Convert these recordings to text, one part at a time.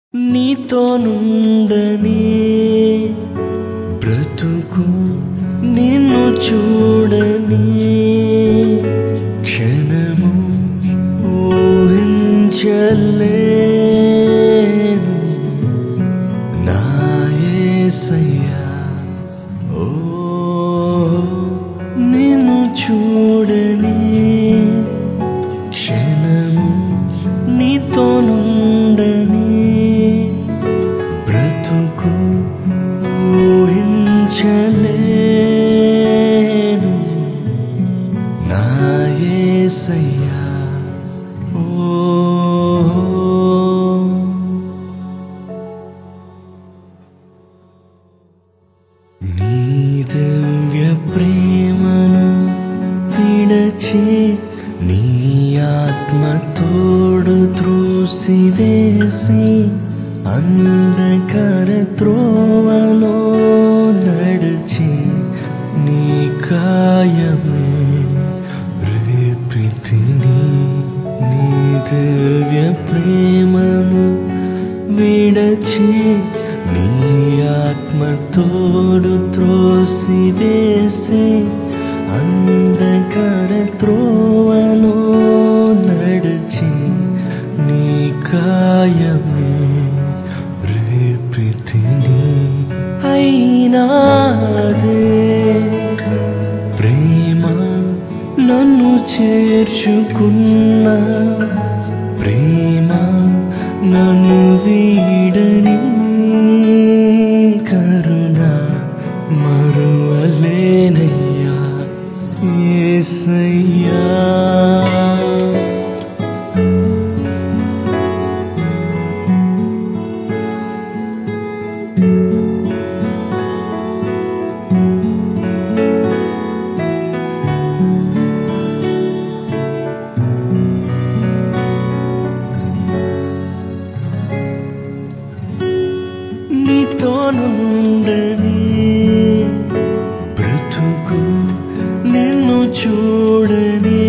నీతో నుండని బ్రతుకు నిన్ను చూడని క్షణము ఊహించలేను నా యేసయ్యా ఓ నిన్ను చూడని క్షణము నీతో నుండని బ్రతుకు ఊహించలేను నా యేసయ్యా ఓ నీ దివ్య ప్రేమను విడచి నీ ఆత్మ తోడు త్రోసివేసి అంధకార త్రోవలో నడిచి నీ కాయమే రేపితిని నీ దివ్య ప్రేమను విడచి నీ ఆత్మ తోడు త్రోసివేసి అంధకార త్రోవలో నడిచి నీ కాయమే రేపితిని అయినాదే ప్రేమ నన్ను చేర్చుకున్న ప్రేమ నన్ను వీడని కరుణ మరువలేనయ్యా యేసయ్యా నీతో నుండని బ్రతుకు నిన్ను చూడని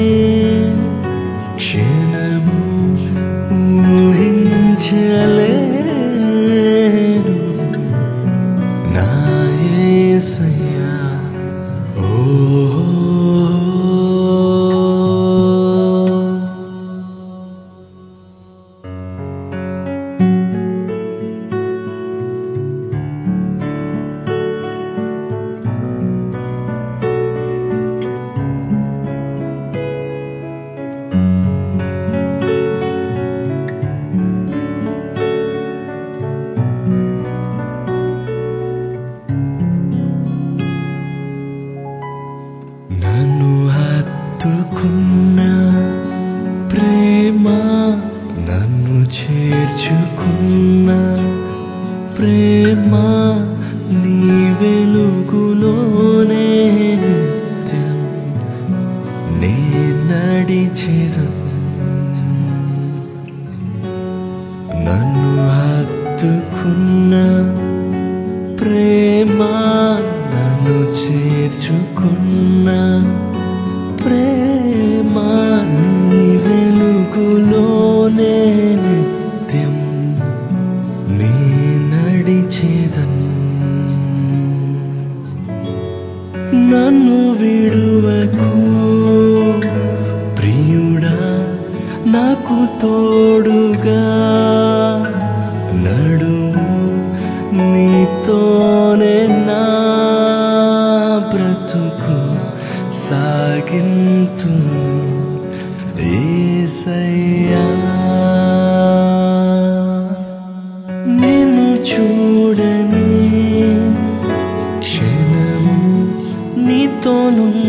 క్షణము ఊహించలేను నా యేసయ్యా ఓ నన్ను హత్తుకున్న ప్రేమ నన్ను చేర్చుకున్న ప్రేమ నీ వెలుగులోనే నిత్యం నే నడిచేదను నన్ను హత్తుకున్న ప్రేమ నన్ను చేర్చుకున్న ప్రేమ నీ వెలుగులోనే నిత్యం నీ నడిచేదను నన్ను విడువకు ప్రియుడా నాకు తోడుగా నడుము నీతోనే నా బ్రతుకు సాగింతును యేసయ్యా నిన్ను చూడని క్షణము నీతో